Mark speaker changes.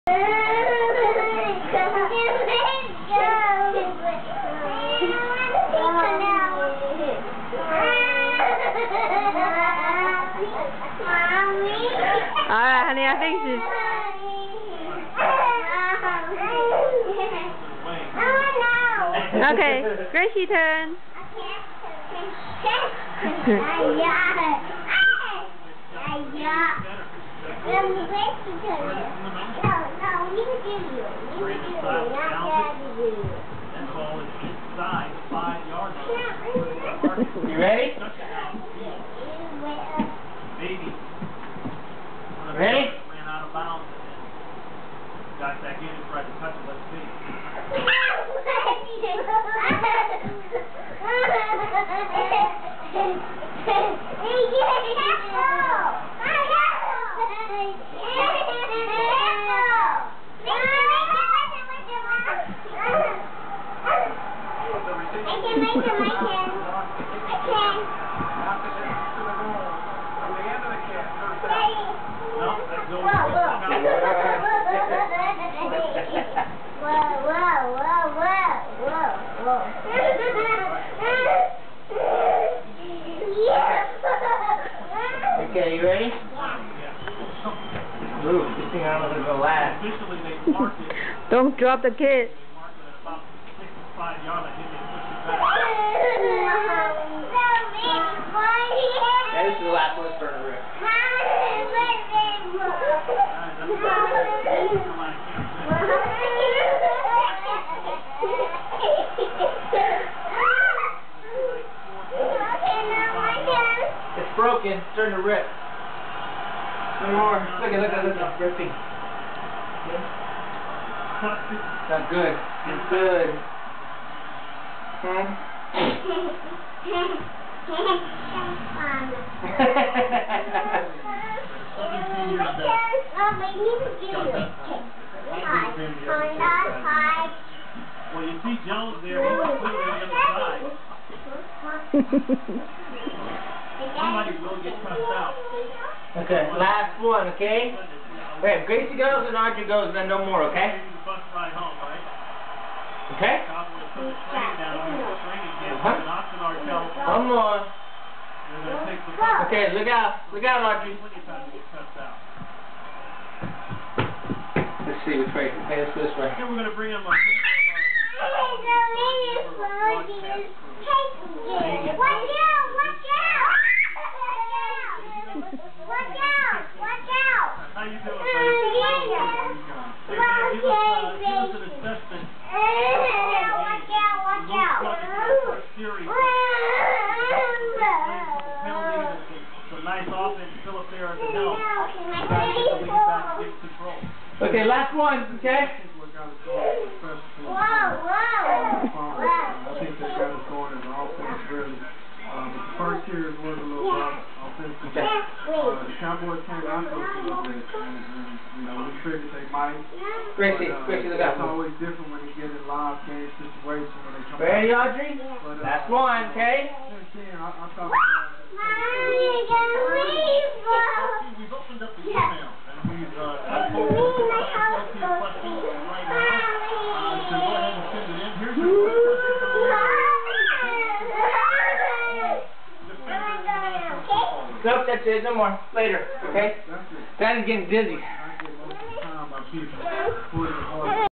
Speaker 1: Alright, honey, I think she's... Okay, Gracie turn.
Speaker 2: You ready? Ready?
Speaker 3: Ran out of bounds and got back in and tried to touch it. Let's see.
Speaker 2: Okay, you ready? Ooh, this thing I don't know if it'll last.
Speaker 1: Don't drop the kid.
Speaker 3: They marked it at about 65 yards. I think they pushed it back.
Speaker 2: Yeah, this is the last one for the rip. It's broken. It's starting to rip. One more. Look at it. Ripping. Not good. It's good. Huh?
Speaker 3: Well, you see Jones there. He's clearly on the other side. Somebody will get cussed out.
Speaker 2: Okay, last one, okay? Okay, Gracie goes and Audrey goes and then no more, okay?
Speaker 3: Bus ride home, right?
Speaker 2: Okay?
Speaker 3: Cowboys put the train down. We put the train again. An option ourselves.
Speaker 2: One more.
Speaker 3: We're going to take the bus.
Speaker 2: Okay, look out. Look out, Audrey.
Speaker 3: Plenty of time to get cussed out.
Speaker 2: Let's see which way. Okay, let's go this way.
Speaker 3: Then we're going to bring him a How you doing, buddy? Give us an assessment. Some nice offense, Philip there at the helm.
Speaker 2: Okay, last one, okay?
Speaker 4: I think they got us going in the offense really. The first series was a little rough offensively. The Cowboys came after us a little bit, and we figured they might.
Speaker 2: Gracie, look out.
Speaker 4: It's always different when you get in live game situation when they come
Speaker 2: Ready, Audrey?
Speaker 4: But,
Speaker 2: last one, okay?
Speaker 4: Again, I thought
Speaker 3: We've opened up the email, and we've tried to focus on questions right now. So go ahead and send it in. Here's your question.
Speaker 2: Nope, that's it. No more. Later, okay?
Speaker 4: that's it.
Speaker 2: Daddy's getting dizzy.
Speaker 4: I get most of the time by people putting